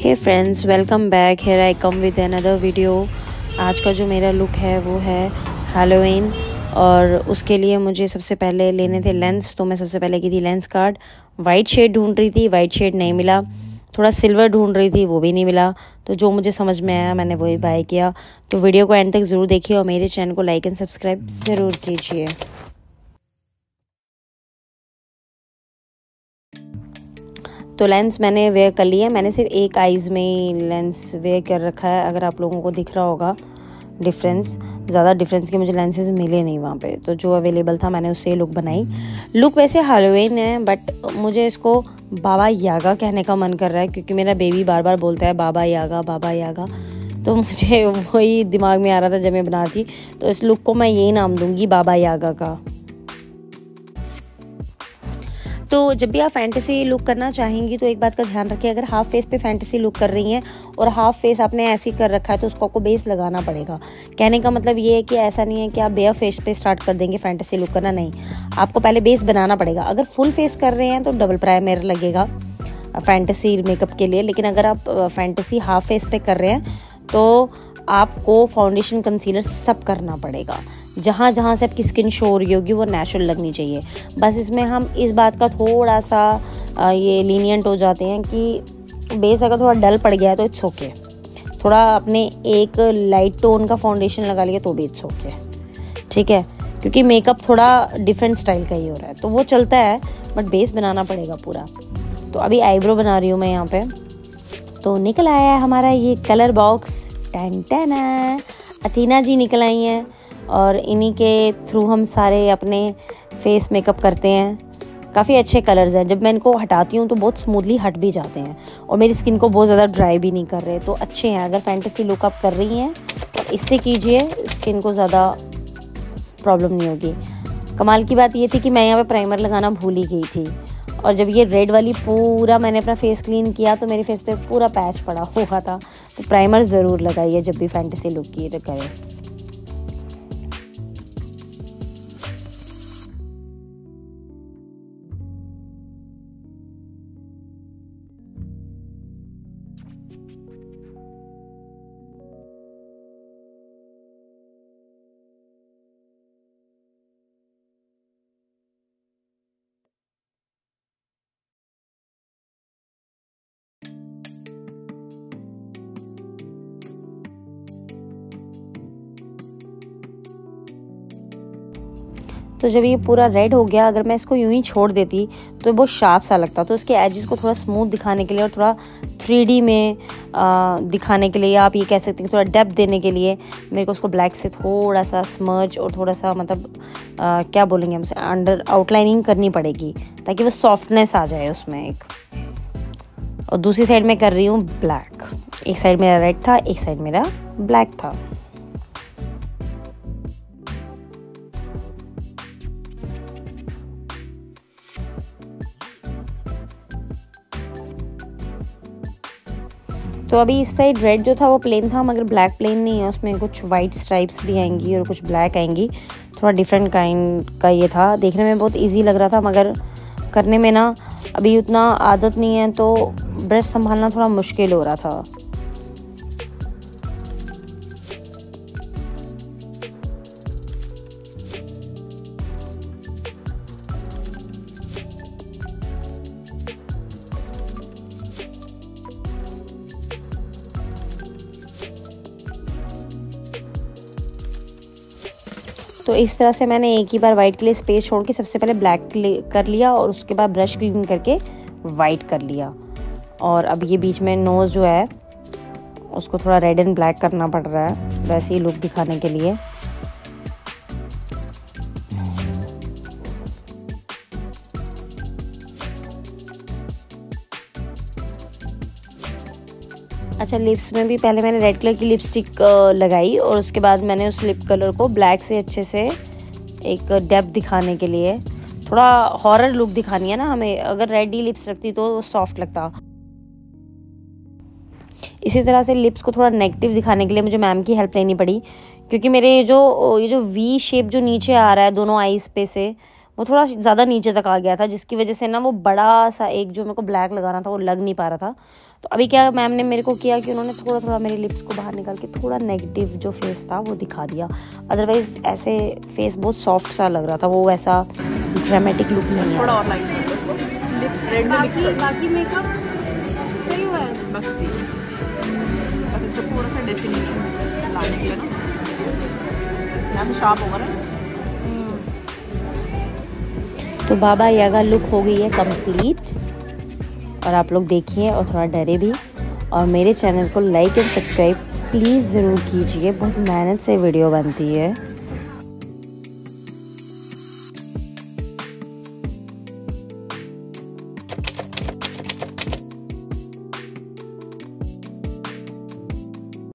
Hey friends, welcome back. Here I come with another video. आज का जो मेरा लुक है वो है हैलोवीन, और उसके लिए मुझे सबसे पहले लेने थे लेंस। तो मैं सबसे पहले की थी लेंस कार्ड। वाइट शेड ढूंढ रही थी, वाइट शेड नहीं मिला। थोड़ा सिल्वर ढूंढ रही थी, वो भी नहीं मिला। तो जो मुझे समझ में आया मैंने वही बाय किया। तो वीडियो को एंड तक ज़रूर देखिए और मेरे चैनल को लाइक एंड सब्सक्राइब ज़रूर कीजिए। तो लेंस मैंने वेयर कर लिया। मैंने सिर्फ एक आइज़ में ही लेंस वेयर कर रखा है। अगर आप लोगों को दिख रहा होगा डिफरेंस, ज़्यादा डिफरेंस के मुझे लेंसेज मिले नहीं वहाँ पे। तो जो अवेलेबल था मैंने उससे लुक बनाई। लुक वैसे हैलोवीन है, बट मुझे इसको बाबा यागा कहने का मन कर रहा है, क्योंकि मेरा बेबी बार बार बोलता है बाबा यागा बाबा यागा। तो मुझे वही दिमाग में आ रहा था जब मैं बना थी। तो इस लुक को मैं यही नाम दूँगी, बाबा यागा का। तो जब भी आप फैंटेसी लुक करना चाहेंगी तो एक बात का ध्यान रखिए, अगर हाफ फेस पे फैंटेसी लुक कर रही हैं और हाफ फेस आपने ऐसे ही कर रखा है तो उसको आपको बेस लगाना पड़ेगा। कहने का मतलब ये है कि ऐसा नहीं है कि आप बेयर फेस पे स्टार्ट कर देंगे फैंटेसी लुक करना, नहीं, आपको पहले बेस बनाना पड़ेगा। अगर फुल फेस कर रहे हैं तो डबल प्राइमर लगेगा फैंटेसी मेकअप के लिए, लेकिन अगर आप फैंटेसी हाफ फेस पे कर रहे हैं तो आपको फाउंडेशन कंसीलर सब करना पड़ेगा। जहाँ जहाँ से आपकी स्किन शो हो रही होगी वो नेचुरल लगनी चाहिए। बस इसमें हम इस बात का थोड़ा सा ये लीनियंट हो जाते हैं कि बेस अगर थोड़ा डल पड़ गया है तो इट्स ओके। थोड़ा अपने एक लाइट टोन का फाउंडेशन लगा लिया तो भी इट्स ओके, ठीक है, क्योंकि मेकअप थोड़ा डिफरेंट स्टाइल का ही हो रहा है तो वो चलता है, बट बेस बनाना पड़ेगा पूरा। तो अभी आईब्रो बना रही हूँ मैं यहाँ पे। तो निकल आया है हमारा ये कलर बॉक्स। टन टन, अथीना जी निकल आई हैं और इन्हीं के थ्रू हम सारे अपने फेस मेकअप करते हैं। काफ़ी अच्छे कलर्स हैं, जब मैं इनको हटाती हूँ तो बहुत स्मूथली हट भी जाते हैं और मेरी स्किन को बहुत ज़्यादा ड्राई भी नहीं कर रहे, तो अच्छे हैं। अगर फैंटेसी लुक आप कर रही हैं तो इससे कीजिए, स्किन को ज़्यादा प्रॉब्लम नहीं होगी। कमाल की बात ये थी कि मैं यहाँ पे प्राइमर लगाना भूल ही गई थी, और जब ये रेड वाली पूरा मैंने अपना फेस क्लीन किया तो मेरे फेस पे पूरा पैच पड़ा हुआ था। तो प्राइमर ज़रूर लगाइए जब भी फैंटेसी लुक की करें। तो जब ये पूरा रेड हो गया, अगर मैं इसको यूं ही छोड़ देती तो बहुत शार्प सा लगता। तो इसके एजेस को थोड़ा स्मूथ दिखाने के लिए और थोड़ा 3D में दिखाने के लिए, या आप ये कह सकते हैं थोड़ा डेप्थ देने के लिए, मेरे को उसको ब्लैक से थोड़ा सा स्मर्ज और थोड़ा सा मतलब क्या बोलेंगे हम उसे, अंडर आउटलाइनिंग करनी पड़ेगी ताकि वो सॉफ्टनेस आ जाए उसमें एक। और दूसरी साइड में कर रही हूँ ब्लैक। एक साइड मेरा रेड था, एक साइड मेरा ब्लैक था। तो अभी इस साइड रेड जो था वो प्लेन था, मगर ब्लैक प्लेन नहीं है, उसमें कुछ वाइट स्ट्राइप्स भी आएंगी और कुछ ब्लैक आएंगी। थोड़ा डिफरेंट काइंड का ये था। देखने में बहुत इजी लग रहा था, मगर करने में ना अभी उतना आदत नहीं है तो ब्रश संभालना थोड़ा मुश्किल हो रहा था। तो इस तरह से मैंने एक ही बार वाइट के लिए स्पेस छोड़ के सबसे पहले ब्लैक कर लिया और उसके बाद ब्रश क्लीन करके वाइट कर लिया। और अब ये बीच में नोज़ जो है उसको थोड़ा रेड एंड ब्लैक करना पड़ रहा है वैसे ही लुक दिखाने के लिए। अच्छा, लिप्स में भी पहले मैंने रेड कलर की लिपस्टिक लगाई और उसके बाद मैंने उस लिप कलर को ब्लैक से अच्छे से एक डेप्थ दिखाने के लिए, थोड़ा हॉरर लुक दिखानी है ना हमें, अगर रेड ही लिप्स रखती तो सॉफ्ट लगता। इसी तरह से लिप्स को थोड़ा नेगेटिव दिखाने के लिए मुझे मैम की हेल्प लेनी पड़ी, क्योंकि मेरे ये जो वी शेप जो नीचे आ रहा है दोनों आईज पे से, वो थोड़ा ज़्यादा नीचे तक आ गया था, जिसकी वजह से ना वो बड़ा सा एक जो मेरे को ब्लैक लगाना था वो लग नहीं पा रहा था। तो अभी क्या मैम ने मेरे को किया कि उन्होंने थोड़ा थोड़ा मेरी लिप्स को बाहर निकाल के थोड़ा नेगेटिव जो फेस था वो दिखा दिया। अदरवाइज ऐसे फेस बहुत सॉफ्ट सा लग रहा था, वो वैसा ड्रामेटिक लुक नहीं थोड़ा है। और लाइट कर दो, रेड में मिक्स कर, बाकी मेकअप सही हुआ है, बस इसको थोड़ा सा डेफिनेशन लाने के लिए ना, यहाँ से शार्प होगा ना। तो बाबा यागा लुक हो गई है कंप्लीट, और आप लोग देखिए और थोड़ा डरे भी, और मेरे चैनल को लाइक एंड सब्सक्राइब प्लीज़ ज़रूर कीजिए, बहुत मेहनत से वीडियो बनती है।